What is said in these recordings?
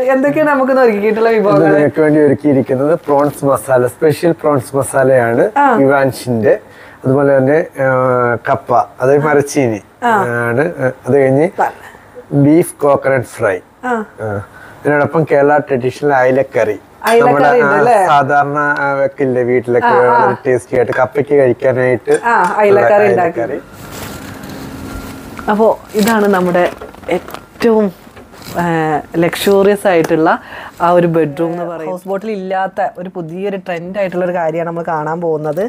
എന്തൊക്കെയാണ് നമുക്ക് ഒരുക്കിയിട്ടുള്ള വിഭവങ്ങൾ? നിങ്ങൾക്ക് വേണ്ടി ഒരുക്കിയിരിക്കുന്നത് പ്രോൺസ് മസാല, സ്പെഷ്യൽ പ്രോൺസ് മസാലയാണ് ഇവാൻഷിന്റെ. അതുപോലെ തന്നെ കപ്പ, അത് മരച്ചീനി ആണ്. അത് കഴിഞ്ഞ് ബീഫ് കോക്കനട്ട് ഫ്രൈ, അതിനോടൊപ്പം കേരള ട്രഡീഷണൽ അയിലക്കറി. നമ്മുടെ സാധാരണ വെക്കില്ലേ വീട്ടിലൊക്കെ വളരെ ടേസ്റ്റി ആയിട്ട് കപ്പയ്ക്ക് കഴിക്കാനായിട്ട് അയിലക്കറി. അപ്പോൾ ഇതാണ് നമ്മുടെ ഏറ്റവും ലക്ഷൂറിയസ് ആയിട്ടുള്ള ആ ഒരു ബെഡ്റൂം എന്ന് പറയുന്നത്. ഹൗസ് ബോട്ടിൽ ഇല്ലാത്ത ഒരു പുതിയൊരു ട്രെൻഡ് ആയിട്ടുള്ള ഒരു കാര്യമാണ് നമ്മൾ കാണാൻ പോകുന്നത്.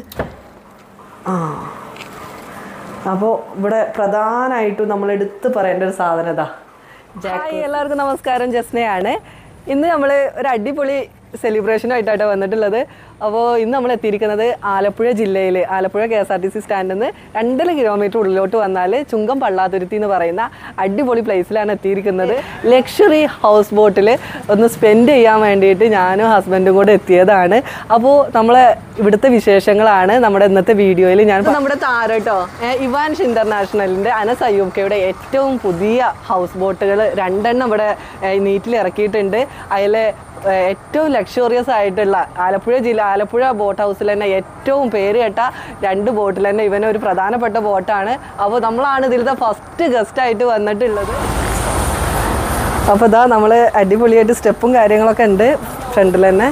അപ്പോൾ ഇവിടെ പ്രധാനമായിട്ടും നമ്മൾ എടുത്ത് പറയേണ്ട ഒരു സാധനം ഇതാ. എല്ലാവർക്കും നമസ്കാരം, ജസ്നയാണ്. ഇന്ന് നമ്മൾ ഒരു അടിപൊളി സെലിബ്രേഷനായിട്ടാണ് വന്നിട്ടുള്ളത്. അപ്പോൾ ഇന്ന് നമ്മൾ എത്തിയിരിക്കുന്നത് ആലപ്പുഴ ജില്ലയിൽ ആലപ്പുഴ KSRTC സ്റ്റാൻഡിൽ നിന്ന് 2 കിലോമീറ്റർ ഉള്ളിലോട്ട് വന്നാൽ ചുങ്കം പള്ളാത്തുരുത്തി എന്ന് പറയുന്ന അടിപൊളി പ്ലേസിലാണ് എത്തിയിരിക്കുന്നത്. ലക്ഷറി ഹൗസ് ബോട്ടിൽ ഒന്ന് സ്പെൻഡ് ചെയ്യാൻ വേണ്ടിയിട്ട് ഞാനും ഹസ്ബൻഡും കൂടെ എത്തിയതാണ്. അപ്പോൾ നമ്മളെ ഇവിടുത്തെ വിശേഷങ്ങളാണ് നമ്മുടെ ഇന്നത്തെ വീഡിയോയിൽ. ഞാൻ നമ്മുടെ താരം കേട്ടോ, ഇവാൻഷ് ഇൻ്റർനാഷണലിൻ്റെ അനസ് അയ്യൂബ്ക്കയുടെ ഏറ്റവും പുതിയ ഹൗസ് ബോട്ടുകൾ 2 ഇവിടെ നീറ്റിൽ ഇറക്കിയിട്ടുണ്ട്. അതിൽ ഏറ്റവും ലക്ഷറിയസ് ആയിട്ടുള്ള ആലപ്പുഴ ബോട്ട് ഹൗസിൽ തന്നെ ഏറ്റവും പേര് കേട്ട 2 ബോട്ടിൽ തന്നെ ഇവനൊരു പ്രധാനപ്പെട്ട ബോട്ടാണ്. അപ്പോൾ നമ്മളാണ് ഇതിലത്തെ ഫസ്റ്റ് ഗസ്റ്റ് ആയിട്ട് വന്നിട്ടുള്ളത്. അപ്പോൾ ഇതാ നമ്മൾ അടിപൊളിയായിട്ട് സ്റ്റെപ്പും കാര്യങ്ങളൊക്കെ ഉണ്ട് ഫ്രണ്ടിൽ തന്നെ.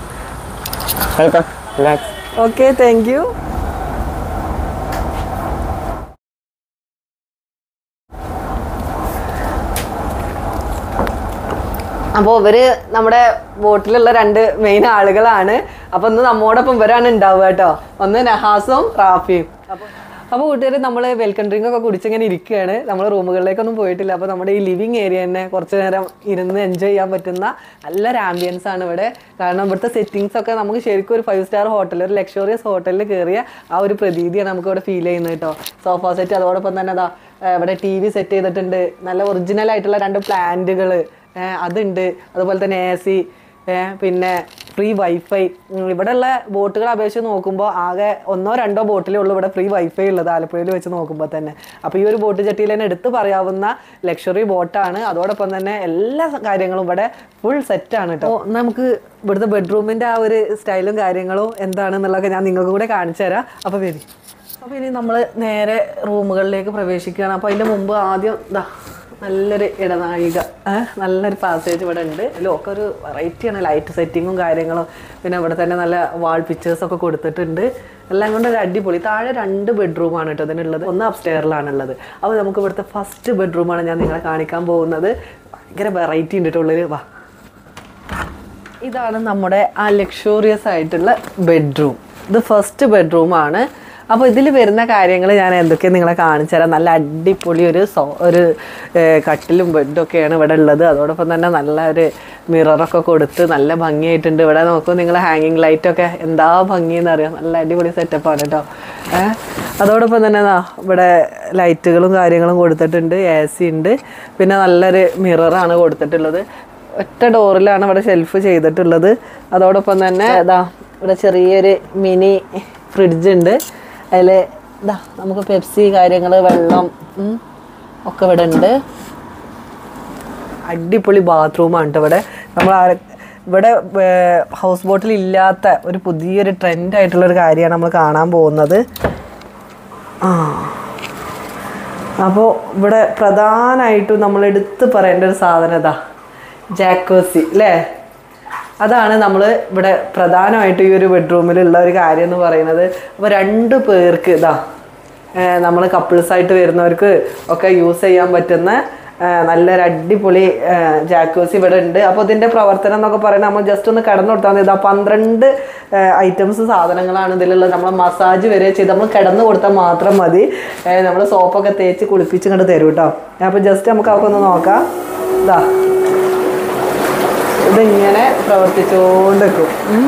Okay, thank you. അപ്പോൾ ഇവര് നമ്മുടെ ബോട്ടിലുള്ള 2 മെയിൻ ആളുകളാണ്. അപ്പോൾ ഇന്ന് നമ്മോടൊപ്പം ഇവരാണ് ഉണ്ടാവുക കേട്ടോ. ഒന്ന് നഹാസും റാഫിയും. അപ്പോൾ കൂട്ടുകാർ, നമ്മൾ വെൽക്കം ഡ്രിങ്ക് ഒക്കെ കുടിച്ചിങ്ങനെ ഇരിക്കുകയാണ്. നമ്മൾ റൂമുകളിലേക്കൊന്നും പോയിട്ടില്ല. അപ്പോൾ നമ്മുടെ ഈ ലിവിങ് ഏരിയ തന്നെ കുറച്ച് നേരം ഇരുന്ന് എൻജോയ് ചെയ്യാൻ പറ്റുന്ന നല്ലൊരു ആംബിയൻസ് ആണ് ഇവിടെ. കാരണം ഇവിടുത്തെ സെറ്റിങ്സ് ഒക്കെ നമുക്ക് ശരിക്കും ഒരു 5 സ്റ്റാർ ഹോട്ടൽ, ഒരു ലക്ഷറിയസ് ഹോട്ടലിൽ കയറിയ ആ ഒരു പ്രതീതിയാണ് നമുക്ക് ഇവിടെ ഫീൽ ചെയ്യുന്നത് കേട്ടോ. സോഫ സെറ്റ്, അതോടൊപ്പം തന്നെ അതാ ഇവിടെ TV സെറ്റ് ചെയ്തിട്ടുണ്ട്. നല്ല ഒറിജിനൽ ആയിട്ടുള്ള 2 പ്ലാന്റുകൾ അതുണ്ട്. അതുപോലെ തന്നെ AC, പിന്നെ ഫ്രീ വൈഫൈ. ഇവിടെയുള്ള ബോട്ടുകൾ അപേക്ഷിച്ച് നോക്കുമ്പോൾ ആകെ 1-2 ബോട്ടിലേ ഉള്ളൂ ഇവിടെ ഫ്രീ വൈഫൈ ഉള്ളത് ആലപ്പുഴയിൽ വെച്ച് നോക്കുമ്പോൾ തന്നെ. അപ്പോൾ ഈ ഒരു ബോട്ട് ജെട്ടിയിൽ തന്നെ എടുത്ത് പറയാവുന്ന ലക്ഷറി ബോട്ടാണ്. അതോടൊപ്പം തന്നെ എല്ലാ കാര്യങ്ങളും ഇവിടെ ഫുൾ സെറ്റാണ് കേട്ടോ. നമുക്ക് ഇവിടുത്തെ ബെഡ്റൂമിൻ്റെ ആ ഒരു സ്റ്റൈലും കാര്യങ്ങളും എന്താണെന്നുള്ളതൊക്കെ ഞാൻ നിങ്ങൾക്ക് കൂടെ കാണിച്ചു തരാം. അപ്പോൾ വരി. അപ്പോൾ ഇനി നമ്മൾ നേരെ റൂമുകളിലേക്ക് പ്രവേശിക്കുകയാണ്. അപ്പോൾ അതിൻ്റെ മുമ്പ് ആദ്യം ഇതാ നല്ലൊരു ഇടനാഴിക, നല്ലൊരു പാസേജ് ഇവിടെ ഉണ്ട്. ഇതിലൊക്കെ ഒരു വെറൈറ്റിയാണ്, ലൈറ്റ് സെറ്റിങ്ങും കാര്യങ്ങളും. പിന്നെ ഇവിടെ തന്നെ നല്ല വാൾ പിക്ചേഴ്സൊക്കെ കൊടുത്തിട്ടുണ്ട്. എല്ലാം കൊണ്ട് ഒരു അടിപൊളി. താഴെ 2 ബെഡ്റൂമാണ് കേട്ടോ ഇതിനുള്ളത്. ഒന്ന് അപ്സ്റ്റെയറിലാണുള്ളത്. അപ്പോൾ നമുക്ക് ഇവിടുത്തെ ഫസ്റ്റ് ബെഡ്റൂമാണ് ഞാൻ നിങ്ങളെ കാണിക്കാൻ പോകുന്നത്. ഭയങ്കര വെറൈറ്റി ഉണ്ട് കേട്ടോ ഉള്ളിൽ. വാ, ഇതാണ് നമ്മുടെ ആ ലക്ഷൂറിയസ് ആയിട്ടുള്ള ബെഡ്റൂം. ഇത് ഫസ്റ്റ് ബെഡ്റൂമാണ്. അപ്പോൾ ഇതിൽ വരുന്ന കാര്യങ്ങൾ ഞാൻ എന്തൊക്കെയാണ് നിങ്ങളെ കാണിച്ചു തരാം. നല്ല അടിപൊളി ഒരു കട്ടിലും ബെഡൊക്കെയാണ് ഇവിടെ ഉള്ളത്. അതോടൊപ്പം തന്നെ നല്ല ഒരു മിററൊക്കെ കൊടുത്ത് നല്ല ഭംഗിയായിട്ടുണ്ട്. ഇവിടെ നോക്കൂ നിങ്ങൾ, ഹാങ്ങിങ് ലൈറ്റൊക്കെ എന്താ ഭംഗിയെന്ന് അറിയാം. നല്ല അടിപൊളി സെറ്റപ്പാണ് കേട്ടോ. അതോടൊപ്പം തന്നെ ഇവിടെ ലൈറ്റുകളും കാര്യങ്ങളും കൊടുത്തിട്ടുണ്ട്. AC ഉണ്ട്. പിന്നെ നല്ലൊരു മിററാണ് കൊടുത്തിട്ടുള്ളത്. ഒറ്റ ഡോറിലാണ് ഇവിടെ ഷെൽഫ് ചെയ്തിട്ടുള്ളത്. അതോടൊപ്പം തന്നെ ഇവിടെ ചെറിയൊരു മിനി ഫ്രിഡ്ജ് ഉണ്ട്. അതിൽ നമുക്ക് പെപ്സി കാര്യങ്ങൾ, വെള്ളം ഒക്കെ ഇവിടെ ഉണ്ട്. അടിപൊളി ബാത്റൂമാണ് കേട്ടോ ഇവിടെ. ഇവിടെ ഹൗസ് ബോട്ടിൽ ഇല്ലാത്ത ഒരു പുതിയൊരു ട്രെൻഡായിട്ടുള്ളൊരു കാര്യമാണ് നമ്മൾ കാണാൻ പോകുന്നത്. അപ്പോൾ ഇവിടെ പ്രധാനമായിട്ടും നമ്മൾ എടുത്ത് പറയേണ്ട ഒരു സാധനം ജാക്കോസി അല്ലേ. അതാണ് നമ്മൾ ഇവിടെ പ്രധാനമായിട്ട് ഈ ഒരു ബെഡ്റൂമിലുള്ള ഒരു കാര്യം എന്ന് പറയുന്നത്. അപ്പോൾ 2 പേർക്ക് നമ്മൾ കപ്പിൾസായിട്ട് വരുന്നവർക്ക് ഒക്കെ യൂസ് ചെയ്യാൻ പറ്റുന്ന നല്ലൊരു അടിപൊളി ജാക്കോസി ഇവിടെ ഉണ്ട്. അപ്പോൾ ഇതിൻ്റെ പ്രവർത്തനം എന്നൊക്കെ പറയുന്നത് നമ്മൾ ജസ്റ്റ് ഒന്ന് കിടന്നു കൊടുത്താൽ മതി. 12 ഐറ്റംസ് സാധനങ്ങളാണ് ഇതിലുള്ളത്. നമ്മൾ മസാജ് വരെ ചെയ്ത് നമ്മൾ കിടന്നു കൊടുത്താൽ മാത്രം മതി. നമ്മൾ സോപ്പൊക്കെ തേച്ച് കുളിപ്പിച്ച് ഇങ്ങോട്ട് തരും കേട്ടോ. അപ്പോൾ ജസ്റ്റ് നമുക്ക് അതൊക്കെ ഒന്ന് നോക്കാം. ഇതിങ്ങനെ പ്രവർത്തിച്ചുകൊണ്ടിരിക്കും.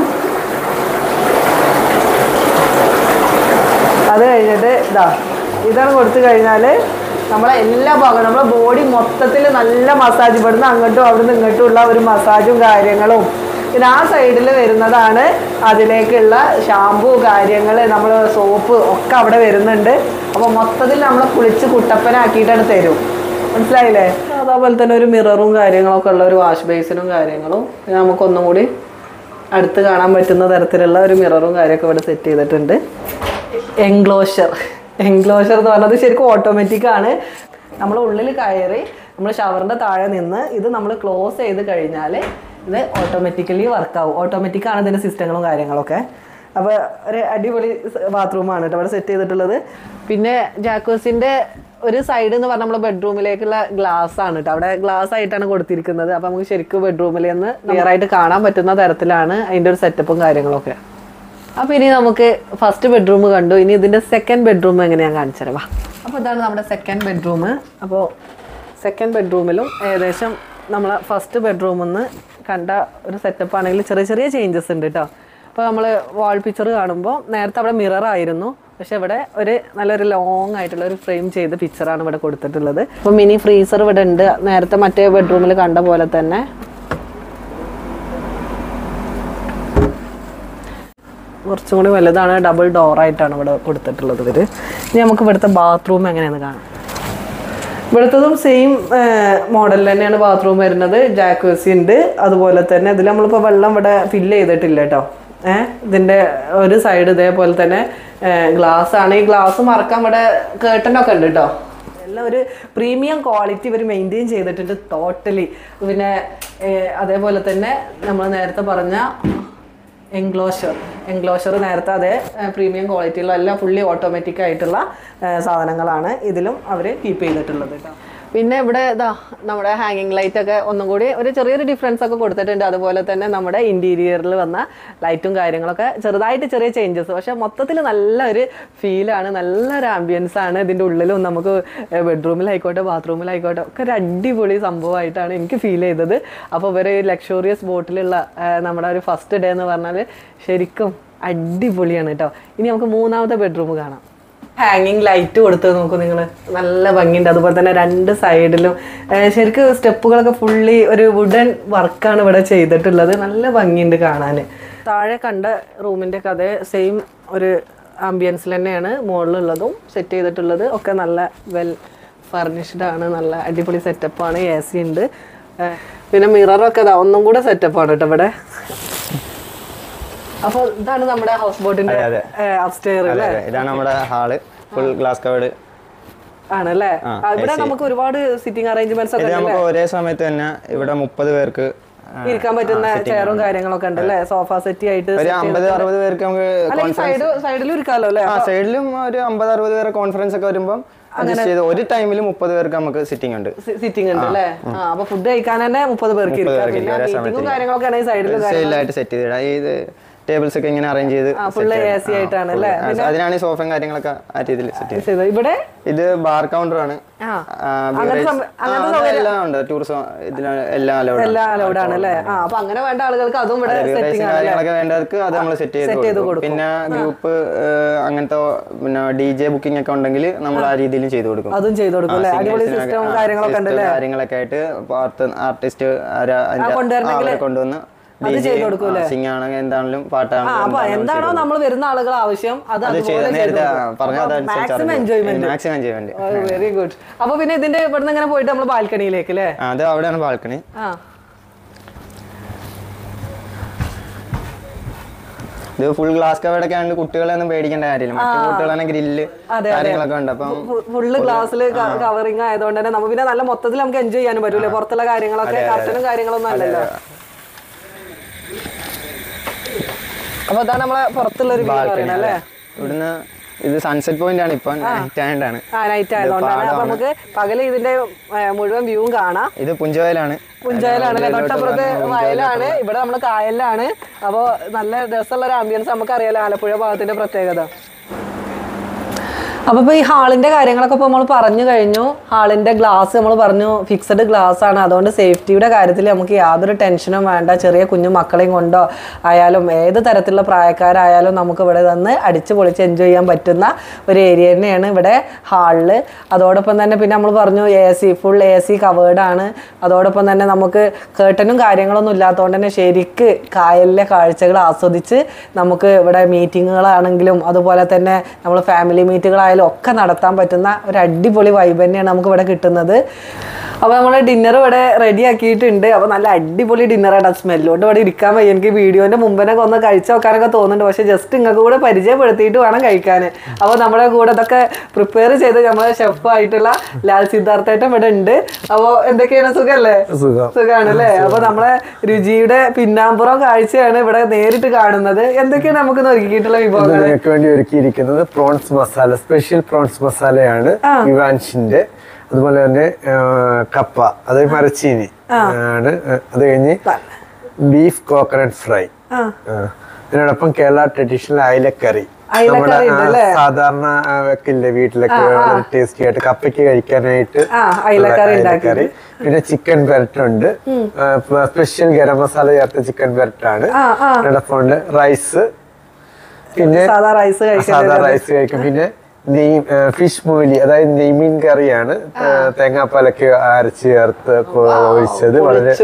അത് കഴിഞ്ഞിട്ട് ഇതാണ് കൊടുത്തു കഴിഞ്ഞാൽ നമ്മളെ എല്ലാ ഭാഗവും നമ്മളെ ബോഡി മൊത്തത്തിൽ നല്ല മസാജ്, ഇവിടുന്ന് അങ്ങോട്ടും അവിടുന്ന് ഇങ്ങോട്ടും ഉള്ള ഒരു മസാജും കാര്യങ്ങളും. പിന്നെ ആ സൈഡിൽ വരുന്നതാണ് അതിലേക്കുള്ള ഷാമ്പു കാര്യങ്ങൾ, നമ്മൾ സോപ്പ് ഒക്കെ അവിടെ വരുന്നുണ്ട്. അപ്പോൾ മൊത്തത്തിൽ നമ്മൾ കുളിച്ച് കുട്ടപ്പനാക്കിയിട്ടാണ് തരും. മനസ്സിലായില്ലേ? അതേപോലെ തന്നെ ഒരു മിററും കാര്യങ്ങളൊക്കെ ഉള്ള ഒരു വാഷ് ബേസിനും കാര്യങ്ങളും പിന്നെ നമുക്കൊന്നും കൂടി അടുത്ത് കാണാൻ പറ്റുന്ന തരത്തിലുള്ള ഒരു മിററും കാര്യമൊക്കെ ഇവിടെ സെറ്റ് ചെയ്തിട്ടുണ്ട്. എൻക്ലോഷർ എന്ന് പറഞ്ഞത് ശരിക്കും ഓട്ടോമാറ്റിക് ആണ്. നമ്മൾ ഉള്ളിൽ കയറി നമ്മൾ ഷവറിൻ്റെ താഴെ നിന്ന് ഇത് നമ്മൾ ക്ലോസ് ചെയ്ത് കഴിഞ്ഞാൽ ഇത് ഓട്ടോമാറ്റിക്കലി വർക്കാവും. ഓട്ടോമാറ്റിക്കാണ് ഇതിൻ്റെ സിസ്റ്റങ്ങളും കാര്യങ്ങളൊക്കെ. അപ്പോൾ ഒരു അടിപൊളി ബാത്റൂമാണ് കേട്ടോ ഇവിടെ സെറ്റ് ചെയ്തിട്ടുള്ളത്. പിന്നെ ജാക്വസിൻ്റെ ഒരു സൈഡ് എന്ന് പറഞ്ഞാൽ നമ്മൾ ബെഡ്റൂമിലേക്കുള്ള ഗ്ലാസ് ആണ് കേട്ടോ. അവിടെ ഗ്ലാസ് ആയിട്ടാണ് കൊടുത്തിരിക്കുന്നത്. അപ്പോൾ നമുക്ക് ശരിക്കും ബെഡ്റൂമിൽ നിന്ന് ക്ലിയർ ആയിട്ട് കാണാൻ പറ്റുന്ന തരത്തിലാണ് അതിൻ്റെ ഒരു സെറ്റപ്പും കാര്യങ്ങളൊക്കെ. അപ്പോൾ ഇനി നമുക്ക് ഫസ്റ്റ് ബെഡ്റൂം കണ്ടു. ഇനി ഇതിൻ്റെ സെക്കൻഡ് ബെഡ്റൂം എങ്ങനെയാണ് കാണിച്ചു തരാം. അപ്പോൾ ഇതാണ് നമ്മുടെ സെക്കൻഡ് ബെഡ്റൂം. അപ്പോൾ സെക്കൻഡ് ബെഡ്റൂമിലും ഏകദേശം നമ്മൾ ഫസ്റ്റ് ബെഡ്റൂമിൽ നിന്ന് കണ്ട ഒരു സെറ്റപ്പ് ആണെങ്കിൽ ചെറിയ ചെറിയ ചേഞ്ചസ് ഉണ്ട് കേട്ടോ. അപ്പോൾ നമ്മൾ വാൾ പിക്ചർ കാണുമ്പോൾ നേരത്തെ അവിടെ മിറർ ആയിരുന്നു, പക്ഷെ ഇവിടെ ഒരു നല്ലൊരു ലോങ് ആയിട്ടുള്ള ഒരു ഫ്രെയിം ചെയ്ത പിക്ചറാണ് ഇവിടെ കൊടുത്തിട്ടുള്ളത്. അപ്പോൾ മിനി ഫ്രീസർ ഇവിടെ ഉണ്ട്. നേരത്തെ മറ്റേ ബെഡ്റൂമിൽ കണ്ട പോലെ തന്നെ കുറച്ചും കൂടി വലുതാണ്. ഡബിൾ ഡോറായിട്ടാണ് ഇവിടെ കൊടുത്തിട്ടുള്ളത്. ഇനി നമുക്ക് ഇവിടുത്തെ ബാത്റൂം എങ്ങനെയാണെന്ന് കാണാം. ഇവിടുത്തതും സെയിം മോഡൽ തന്നെയാണ് ബാത്റൂം വരുന്നത്. ജാക്വസി ഉണ്ട്. അതുപോലെ തന്നെ ഇതിൽ നമ്മളിപ്പോൾ വെള്ളം ഇവിടെ ഫില്ല് ചെയ്തിട്ടില്ല കേട്ടോ. ഇതിൻ്റെ ഒരു സൈഡ് ഇതേപോലെ തന്നെ ഗ്ലാസ് ആണ്. ഈ ഗ്ലാസ് മറക്കാൻ ഇവിടെ കേട്ടനൊക്കെ ഉണ്ട് കേട്ടോ. എല്ലാം ഒരു പ്രീമിയം ക്വാളിറ്റി ഇവർ മെയിൻറ്റെയിൻ ചെയ്തിട്ടുണ്ട് ടോട്ടലി. പിന്നെ അതേപോലെ തന്നെ നമ്മൾ നേരത്തെ പറഞ്ഞ എൻക്ലോഷർ നേരത്തെ അതേ പ്രീമിയം ക്വാളിറ്റിയുള്ള എല്ലാം ഫുള്ളി ഓട്ടോമാറ്റിക് ആയിട്ടുള്ള സാധനങ്ങളാണ് ഇതിലും അവർ കീപ്പ് ചെയ്തിട്ടുള്ളത് കേട്ടോ. പിന്നെ ഇവിടെ ഇതാ നമ്മുടെ ഹാങ്ങിങ് ലൈറ്റ് ഒക്കെ ഒന്നും കൂടി ഒരു ചെറിയൊരു ഡിഫറൻസ് ഒക്കെ കൊടുത്തിട്ടുണ്ട്. അതുപോലെ തന്നെ നമ്മുടെ ഇൻറ്റീരിയറിൽ വന്ന ലൈറ്റും കാര്യങ്ങളൊക്കെ ചെറുതായിട്ട് ചെറിയ ചേഞ്ചസ്, പക്ഷെ മൊത്തത്തിൽ നല്ലൊരു ഫീലാണ്, നല്ലൊരു ആംബിയൻസ് ആണ്. ഇതിൻ്റെ ഉള്ളിലും നമുക്ക് ബെഡ്റൂമിലായിക്കോട്ടെ ബാത്റൂമിലായിക്കോട്ടെ ഒക്കെ ഒരു അടിപൊളി സംഭവമായിട്ടാണ് എനിക്ക് ഫീൽ ചെയ്തത്. അപ്പോൾ ഇവര് ലക്ഷറിയസ് ബോട്ടിലുള്ള നമ്മുടെ ഒരു ഫസ്റ്റ് ഡേ എന്ന് പറഞ്ഞാൽ ശരിക്കും അടിപൊളിയാണ് കേട്ടോ. ഇനി നമുക്ക് മൂന്നാമത്തെ ബെഡ്റൂം കാണാം. ഹാങ്ങിങ് ലൈറ്റ് കൊടുത്ത് നോക്കൂ നിങ്ങൾ, നല്ല ഭംഗിയുണ്ട്. അതുപോലെ തന്നെ രണ്ട് സൈഡിലും ശരിക്കും സ്റ്റെപ്പുകളൊക്കെ ഫുള്ളി ഒരു വുഡൻ വർക്കാണ് ഇവിടെ ചെയ്തിട്ടുള്ളത്. നല്ല ഭംഗിയുണ്ട് കാണാൻ. താഴെ കണ്ട റൂമിൻ്റെ ഒക്കെ അതേ സെയിം ഒരു ആംബിയൻസിൽ തന്നെയാണ് മുകളിലുള്ളതും സെറ്റ് ചെയ്തിട്ടുള്ളത്. ഒക്കെ നല്ല വെൽ ഫർണിഷ്ഡ് ആണ്, നല്ല അടിപൊളി സെറ്റപ്പാണ്. AC ഉണ്ട്. പിന്നെ മിററൊക്കെ ഇതാ ഒന്നും കൂടെ സെറ്റപ്പാണ് കേട്ടോ ഇവിടെ. അപ്പോൾ ഇതാണ് നമ്മുടെ ഹൗസ് ബോട്ടിന്റെ അപ്സ്റ്റെയർ അല്ലേ? ഇതാണ് നമ്മുടെ ഹാള്, ഫുൾ ഗ്ലാസ് കവേർഡ് ആണല്ലേ. ഇവിടെ നമുക്ക് ഒരുപാട് സിറ്റിംഗ് അറേഞ്ച്മെന്റ്സ് ഒക്കെ നമുക്ക് ഒരേ സമയത്ത് തന്നെ ഇവിടെ 30 പേർക്ക് ഇരിക്കാൻ പറ്റുന്ന ചെയറും കാര്യങ്ങളൊക്കെ ഉണ്ട് അല്ലേ? സോഫ സെറ്റ് ആയിട്ട് 50-60 പേർക്ക് നമുക്ക് സൈഡിലും ഇരിക്കാമല്ലോ അല്ലേ? സൈഡിലും ഒരു 50-60 പേരെ കോൺഫറൻസ് ഒക്കെ വരുമ്പോൾ ഒരു ടൈമിൽ 30 പേർക്ക് നമുക്ക് സിറ്റിംഗ് ഉണ്ട് അല്ലേ? അപ്പൊ ഫുഡ് കഴിക്കാൻ തന്നെ 30 പേർക്ക് കാര്യങ്ങളൊക്കെ സൈഡിലായിട്ട് സെറ്റ് ചെയ്തിടാം. ടേബിൾസ് ഒക്കെ ഇങ്ങനെ അറേഞ്ച് ചെയ്ത് അതിനാണ് സോഫയും കാര്യങ്ങളൊക്കെ ആ രീതിയിൽ സെറ്റ് ചെയ്ത്. ഇവിടെ ഇത് ബാർ കൗണ്ടർ ആണ്. എല്ലാം ഉണ്ട്. ടൂറിസം എല്ലാം അലൗഡ് ആണ് അല്ലേ? അപ്പൊ അങ്ങനെ വേണ്ട ആളുകൾക്ക് അതും കാര്യങ്ങളൊക്കെ വേണ്ടവർക്ക് അത് നമ്മൾ സെറ്റ് ചെയ്ത് കൊടുക്കും. പിന്നെ ഗ്രൂപ്പ് അങ്ങനത്തെ പിന്നെ DJ ബുക്കിംഗ് ഒക്കെ ഉണ്ടെങ്കിൽ നമ്മൾ ആ രീതിയിലും ചെയ്ത് കൊടുക്കും. അതും ചെയ്ത് കൊടുക്കും. കാര്യങ്ങളൊക്കെ ആയിട്ട് ആർട്ടിസ്റ്റ് കൊണ്ടുവന്ന് സിംഗ് ആണെങ്കിൽ എന്താണെങ്കിലും പാട്ടാണ് എന്താണോ നമ്മൾ വരുന്ന ആളുകൾ ആവശ്യം അത് മാക്സിമം എൻജോയ്മെന്റ്. Very good. അപ്പൊ പിന്നെ ഇതിന്റെ ഇവിടുന്ന് ഇങ്ങനെ പോയിട്ട് നമ്മൾ ബാൽക്കണിയിലേക്ക് അല്ലേ? അത് അവിടെയാണ് ബാൽക്കണി. ഇത് ഫുൾ ഗ്ലാസ് കവേർഡ് ആണ്. കുട്ടികളൊന്നും പേടിക്കേണ്ട കാര്യമില്ല. മറ്റു കുട്ടികളാണ് ഗ്രില്ല് കാര്യങ്ങളൊക്കെ ഉണ്ട്. അപ്പം ഫുള്ള് ഗ്ലാസ്സിൽ കവറിങ് ആയതുകൊണ്ട് തന്നെ നമുക്ക് പിന്നെ നല്ല മൊത്തത്തിൽ നമുക്ക് എൻജോയ് ചെയ്യാനും പറ്റൂലേ? പുറത്തുള്ള കാര്യങ്ങളൊക്കെ കർട്ടനും കാര്യങ്ങളൊന്നും അല്ലല്ലോ. അപ്പൊ അതാണ് നമ്മളെ പുറത്തുള്ള ഒരു അല്ലേ? ഇവിടുന്ന് ഇത് സൺസെറ്റ് പോയിന്റ് ആണ്. ഇപ്പൊ നൈറ്റ് ആയതുകൊണ്ടാണ്. അപ്പൊ നമുക്ക് പകല് ഇതിന്റെ മുഴുവൻ വ്യൂവും കാണാം. ഇത് പുഞ്ചവയലാണ്. തൊട്ടപ്പുറത്ത് വയലാണ്. ഇവിടെ നമ്മള് കായലിലാണ്. അപ്പൊ നല്ല രസമുള്ള ഒരു ആംബിയൻസ് നമുക്കറിയാലോ ആലപ്പുഴ ഭാഗത്തിന്റെ പ്രത്യേകത. അപ്പോൾ ഈ ഹാളിൻ്റെ കാര്യങ്ങളൊക്കെ ഇപ്പോൾ നമ്മൾ പറഞ്ഞു കഴിഞ്ഞു. ഹാളിൻ്റെ ഗ്ലാസ് നമ്മൾ പറഞ്ഞു ഫിക്സഡ് ഗ്ലാസ് ആണ്. അതുകൊണ്ട് സേഫ്റ്റിയുടെ കാര്യത്തിൽ നമുക്ക് യാതൊരു ടെൻഷനും വേണ്ട. ചെറിയ കുഞ്ഞു മക്കളെയും കൊണ്ടോ ആയാലും ഏത് തരത്തിലുള്ള പ്രായക്കാരായാലും നമുക്ക് ഇവിടെ നിന്ന് അടിച്ച് പൊളിച്ച് എൻജോയ് ചെയ്യാൻ പറ്റുന്ന ഒരു ഏരിയ തന്നെയാണ് ഇവിടെ ഹാളിൽ. അതോടൊപ്പം തന്നെ പിന്നെ നമ്മൾ പറഞ്ഞു ഫുൾ AC കവേർഡാണ്. അതോടൊപ്പം തന്നെ നമുക്ക് കേട്ടനും കാര്യങ്ങളൊന്നും ഇല്ലാത്തതുകൊണ്ട് തന്നെ ശരിക്ക് കായലിലെ കാഴ്ചകൾ ആസ്വദിച്ച് നമുക്ക് ഇവിടെ മീറ്റിങ്ങുകളാണെങ്കിലും അതുപോലെ തന്നെ നമ്മൾ ഫാമിലി മീറ്റുകളായാലും ആയാലും ഒക്കെ നടത്താൻ പറ്റുന്ന ഒരു അടിപൊളി വൈബ് തന്നെയാണ് നമുക്ക് ഇവിടെ കിട്ടുന്നത്. അപ്പോൾ നമ്മൾ ഡിന്നർ ഇവിടെ റെഡി ആക്കിയിട്ടുണ്ട്. അപ്പോൾ നല്ല അടിപൊളി ഡിന്നറാണ്. സ്മെല്ലോണ്ട് ഇവിടെ ഇരിക്കാൻ വയ്യ. എനിക്ക് വീഡിയോൻ്റെ മുമ്പിനൊക്കെ ഒന്ന് കഴിച്ചു നോക്കാനൊക്കെ തോന്നുന്നുണ്ട്. പക്ഷേ ജസ്റ്റ് നിങ്ങൾക്ക് കൂടെ പരിചയപ്പെടുത്തിയിട്ട് വേണം കഴിക്കാൻ. അപ്പോൾ നമ്മുടെ കൂടെ ഇതൊക്കെ പ്രിപ്പയർ ചെയ്ത് നമ്മളെ ഷെഫായിട്ടുള്ള ലാൽ സിദ്ധാർത്ഥേട്ടൻ ഇവിടെ ഉണ്ട്. അപ്പോൾ എന്തൊക്കെയാണ്, സുഖമല്ലേ? സുഖമാണ് അല്ലേ? അപ്പോൾ നമ്മളെ രുചിയുടെ പിന്നാമ്പുറം കാഴ്ചയാണ് ഇവിടെ നേരിട്ട് കാണുന്നത്. എന്തൊക്കെയാണ് നമുക്ക് ഒരുക്കിയിട്ടുള്ള വിഭവങ്ങൾ? നിങ്ങൾക്ക് വേണ്ടി ഒരുക്കിയിരിക്കുന്നത് പ്രോൺസ് മസാല, സ്പെഷ്യൽ പ്രോൺസ് മസാലയാണ് വിവാൻഷിന്റെ. അതുപോലെ തന്നെ കപ്പ, അത് മരച്ചീനി ആണ്. അത് കഴിഞ്ഞ് ബീഫ് കോക്കനട്ട് ഫ്രൈ, ഇതിനോടൊപ്പം കേരള ട്രഡീഷണൽ അയിലക്കറി. നമ്മുടെ സാധാരണ വെക്കില്ലേ വീട്ടിലൊക്കെ വളരെ ടേസ്റ്റി ആയിട്ട് കപ്പയ്ക്ക് കഴിക്കാനായിട്ട് അയിലക്കറി. പിന്നെ ചിക്കൻ പെരട്ടുണ്ട്, സ്പെഷ്യൽ ഗരം മസാല ചേർത്ത ചിക്കൻ പെരട്ടാണ്. ഇതിനോടൊപ്പം റൈസ്, പിന്നെ സാധാ റൈസ് കഴിക്കും. പിന്നെ ഫിഷ് മൂലി, അതായത് നെയ്മീൻ കറിയാണ്. തേങ്ങാപ്പാലൊക്കെ അരച്ച് ചേർത്ത് ഒഴിച്ചത് വളരെ.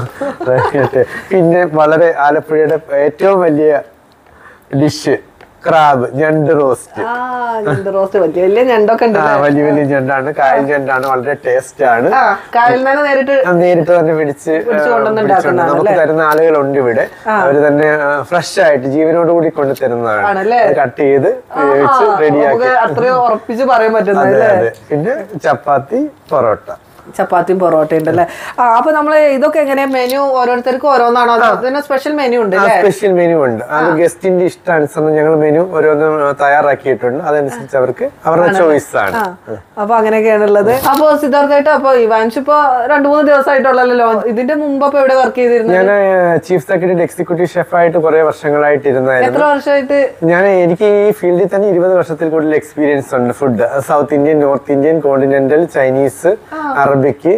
പിന്നെ വളരെ ആലപ്പുഴയുടെ ഏറ്റവും വലിയ ഡിഷ് ക്രാബ്, ഞണ്ട് റോസ്റ്റ്. വലിയ ഞണ്ടൊക്കെ വലിയ വലിയ ഞണ്ടാണ്, കായൽ ഞണ്ടാണ്. വളരെ ടേസ്റ്റ് ആണ്. നേരിട്ട് തന്നെ പിടിച്ച് നമുക്ക് തരുന്ന ആളുകളുണ്ട് ഇവിടെ. അവര് തന്നെ ഫ്രഷ് ആയിട്ട് ജീവനോട് കൂടി കൊണ്ട് തരുന്നതാണ്. കട്ട് ചെയ്ത് റെഡിയാക്കി ഉറപ്പിച്ച് പറയാൻ പറ്റുന്നത്. പിന്നെ ചപ്പാത്തി, പൊറോട്ട. ചപ്പാത്തിയും പൊറോട്ടയും ഉണ്ടല്ലേ? അപ്പൊ നമ്മള് ഇതൊക്കെ എങ്ങനെ മെനു ഓരോരുത്തർക്കും ഓരോന്നാണോ? അതിന് സ്പെഷ്യൽ മെനു ഉണ്ട്? സ്പെഷ്യൽ മെനു ഉണ്ട്. അത് ഗസ്റ്റിന്റെ ഇഷ്ടാനുസരണം ഞങ്ങൾ മെനു ഓരോന്നും തയ്യാറാക്കിയിട്ടുണ്ട്. അതനുസരിച്ച് അവർക്ക് അവരുടെ ചോയ്സ് ആണ്. അപ്പൊ അങ്ങനെയൊക്കെയാണുള്ളത്. അപ്പൊ സിദ്ധാർത്ഥേട്ട, അപ്പൊ ഇവാൻഷ് ഇപ്പൊ 2-3 ദിവസമായിട്ടുള്ളല്ലോ. ഇതിന്റെ മുമ്പ് അപ്പൊ എവിടെ വർക്ക് ചെയ്തിരുന്നു? ഞാൻ ചീഫ് സെക്രട്ടറി എക്സിക്യൂട്ടീവ് ഷെഫായിട്ട് കുറെ വർഷങ്ങളായിട്ട് ഇരുന്നായിരുന്നു. എത്ര വർഷമായിട്ട്? എനിക്ക് ഈ ഫീൽഡിൽ തന്നെ 20 വർഷത്തിൽ കൂടുതൽ എക്സ്പീരിയൻസ് ഉണ്ട്. Food south Indian, north Indian, continental, Chinese, Arabic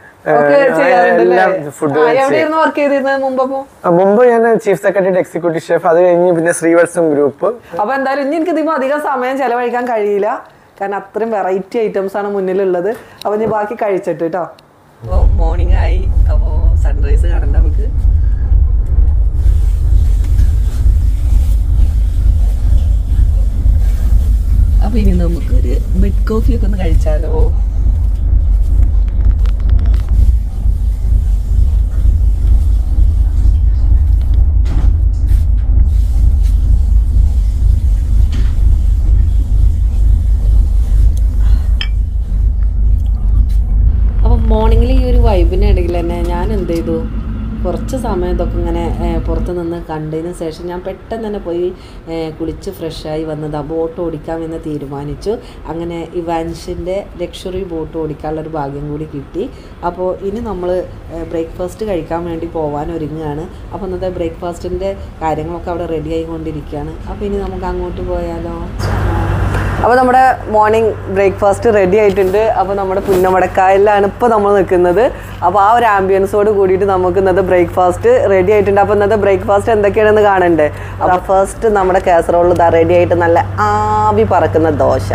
എല്ലാം ഫുഡ്. മുമ്പ് ഞാൻ ചീഫ് സെക്രട്ടറി എക്സിക്യൂട്ടീവ് ഷെഫ്. അത് കഴിഞ്ഞ് പിന്നെ ശ്രീവത്സം ഗ്രൂപ്പ്. അപ്പൊ എന്തായാലും ഇനി എനിക്ക് ഇതിന് അധികം സമയം ചെലവഴിക്കാൻ കഴിയില്ല, കാരണം അത്രയും വെറൈറ്റി ഐറ്റംസ് ആണ് മുന്നിലുള്ളത്. അപ്പൊ ഞാൻ ബാക്കി കഴിച്ചിട്ട് കേട്ടോ. മോർണിംഗ് ആയി. അപ്പോ സൺറൈസ് കാണണ്ട നമുക്ക്. അപ്പൊ ഇനി നമുക്കൊരു ബെഡ് കോഫി ഒക്കെ ഒന്ന് കഴിച്ചാലോ? മോർണിംഗിൽ ഈ ഒരു വൈബിനിടയിൽ തന്നെ ഞാൻ എന്ത് ചെയ്തു, കുറച്ച് സമയം ഇതൊക്കെ ഇങ്ങനെ പുറത്ത് നിന്ന് കണ്ടതിന് ശേഷം ഞാൻ പെട്ടെന്ന് തന്നെ പോയി കുളിച്ച് ഫ്രഷായി വന്നത് ബോട്ട് ഓടിക്കാമെന്ന് തീരുമാനിച്ചു. അങ്ങനെ ഇവാൻഷിൻ്റെ ലക്ഷറി ബോട്ട് ഓടിക്കാനുള്ളൊരു ഭാഗ്യം കൂടി കിട്ടി. അപ്പോൾ ഇനി നമ്മൾ ബ്രേക്ക്ഫാസ്റ്റ് കഴിക്കാൻ വേണ്ടി പോകാൻ ഒരുങ്ങുകയാണ്. അപ്പോൾ ഇന്നത്തെ ബ്രേക്ക്ഫാസ്റ്റിൻ്റെ കാര്യങ്ങളൊക്കെ അവിടെ റെഡി ആയിക്കൊണ്ടിരിക്കുകയാണ്. അപ്പോൾ ഇനി നമുക്ക് അങ്ങോട്ട് പോയാലോ? അപ്പോൾ നമ്മുടെ മോർണിംഗ് ബ്രേക്ക്ഫാസ്റ്റ് റെഡി ആയിട്ടുണ്ട്. അപ്പോൾ നമ്മുടെ പുന്നമടക്കായലിലാണ് ഇപ്പോൾ നമ്മൾ നിൽക്കുന്നത്. അപ്പോൾ ആ ഒരു ആംബിയൻസോട് കൂടിയിട്ട് നമുക്ക് ഇന്നത്തെ ബ്രേക്ക്ഫാസ്റ്റ് റെഡി ആയിട്ടുണ്ട്. അപ്പോൾ ഇന്നത്തെ ബ്രേക്ക്ഫാസ്റ്റ് എന്തൊക്കെയാണെന്ന് കാണണ്ടേ? അപ്പോൾ ഫസ്റ്റ് നമ്മുടെ കാസറോളിൽ ഇതാ റെഡി ആയിട്ട് നല്ല ആവി പറക്കുന്ന ദോശ.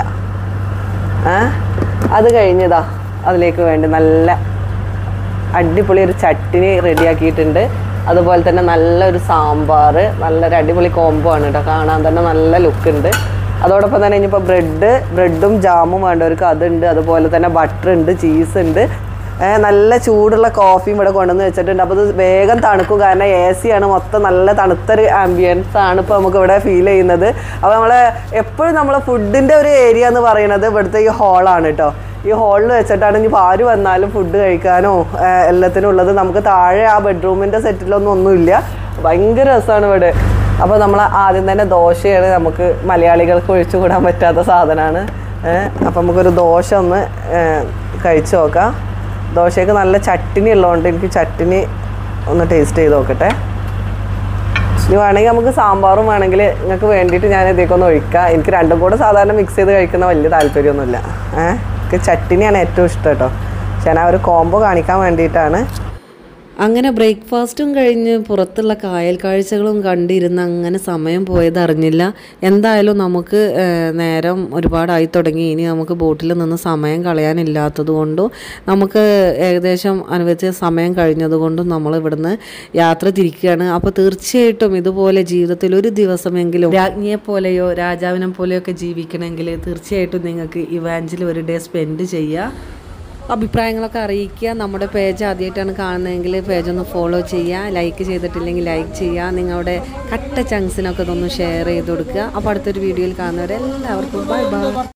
അത് കഴിഞ്ഞതാ അതിലേക്ക് വേണ്ടി നല്ല അടിപൊളി ഒരു ചട്നി റെഡിയാക്കിയിട്ടുണ്ട്. അതുപോലെ തന്നെ നല്ലൊരു സാമ്പാർ, നല്ലൊരു അടിപൊളി കോംബോ ആണ് കേട്ടോ. കാണാൻ തന്നെ നല്ല ലുക്കുണ്ട്. അതോടൊപ്പം തന്നെ ഇനിയിപ്പോൾ ബ്രെഡും ജാമും വേണ്ടവർക്ക് അതുണ്ട്. അതുപോലെ തന്നെ ബട്ടർ ഉണ്ട്, ചീസ് ഉണ്ട്. നല്ല ചൂടുള്ള കോഫിയും ഇവിടെ കൊണ്ടുവന്ന് വെച്ചിട്ടുണ്ട്. അപ്പോൾ ഇത് വേഗം തണുക്കും, കാരണം AC ആണ്. മൊത്തം നല്ല തണുത്തൊരു ആംബിയൻസ് ആണ് ഇപ്പോൾ നമുക്ക് ഇവിടെ ഫീൽ ചെയ്യുന്നത്. അപ്പോൾ നമ്മൾ എപ്പോഴും നമ്മൾ ഫുഡിൻ്റെ ഒരു ഏരിയ എന്ന് പറയുന്നത് ഇവിടുത്തെ ഈ ഹാളാണ് കേട്ടോ. ഈ ഹാളിൽ വെച്ചിട്ടാണ് ഇനിയിപ്പോൾ ആര് വന്നാലും ഫുഡ് കഴിക്കാനോ എല്ലാത്തിനും ഉള്ളത്. നമുക്ക് താഴെ ആ ബെഡ്റൂമിൻ്റെ ഒന്നുമില്ല. ഭയങ്കര രസമാണ് ഇവിടെ. അപ്പോൾ നമ്മൾ ആദ്യം തന്നെ ദോശയാണ് നമുക്ക് മലയാളികൾക്ക് ഒഴിച്ചു കൂടാൻ പറ്റാത്ത സാധനമാണ്. അപ്പോൾ നമുക്കൊരു ദോശ ഒന്ന് കഴിച്ചു നോക്കാം. ദോശയ്ക്ക് നല്ല ചട്നി ഉള്ളതുകൊണ്ട് എനിക്ക് ചട്നി ഒന്ന് ടേസ്റ്റ് ചെയ്ത് നോക്കട്ടെ. ഇനി വേണമെങ്കിൽ നമുക്ക് സാമ്പാറും വേണമെങ്കിൽ നിങ്ങൾക്ക് വേണ്ടിയിട്ട് ഞാൻ ഇതിലേക്ക് ഒന്ന് ഒഴിക്കാം. എനിക്ക് രണ്ടും കൂടെ സാധാരണ മിക്സ് ചെയ്ത് കഴിക്കുന്ന വലിയ താല്പര്യമൊന്നുമില്ല. എനിക്ക് ചട്നിയാണ് ഏറ്റവും ഇഷ്ടം കേട്ടോ. പക്ഷേ ഞാൻ ഒരു കോംബോ കാണിക്കാൻ വേണ്ടിയിട്ടാണ്. അങ്ങനെ ബ്രേക്ക്ഫാസ്റ്റും കഴിഞ്ഞ് പുറത്തുള്ള കായൽ കാഴ്ചകളും കണ്ടിരുന്ന് അങ്ങനെ സമയം പോയത് അറിഞ്ഞില്ല. എന്തായാലും നമുക്ക് നേരം ഒരുപാടായി തുടങ്ങി. ഇനി നമുക്ക് ബോട്ടിൽ നിന്ന് സമയം കളയാനില്ലാത്തത് കൊണ്ടും നമുക്ക് ഏകദേശം അനുവദിച്ച സമയം കഴിഞ്ഞതുകൊണ്ടും നമ്മൾ ഇവിടുന്ന് യാത്ര തിരിക്കുകയാണ്. അപ്പോൾ തീർച്ചയായിട്ടും ഇതുപോലെ ജീവിതത്തിൽ ഒരു ദിവസമെങ്കിലും രാജ്ഞിയെ പോലെയോ രാജാവിനെ പോലെയോ ഒക്കെ ജീവിക്കണമെങ്കിൽ തീർച്ചയായിട്ടും നിങ്ങൾക്ക് ഇവാഞ്ചിൽ ഒരു ഡേ സ്പെൻഡ് ചെയ്യുക. അഭിപ്രായങ്ങളൊക്കെ അറിയിക്കുക. നമ്മുടെ പേജ് ആദ്യമായിട്ടാണ് കാണുന്നതെങ്കിൽ പേജ് ഒന്ന് ഫോളോ ചെയ്യുക. ലൈക്ക് ചെയ്തിട്ടില്ലെങ്കിൽ ലൈക്ക് ചെയ്യുക. നിങ്ങളുടെ കട്ട ചങ്സിനൊക്കെ ഇതൊന്ന് ഷെയർ ചെയ്ത് കൊടുക്കുക. അപ്പോൾ അടുത്തൊരു വീഡിയോയിൽ കാണുന്നവരെല്ലാവർക്കും ബൈ ബൈ.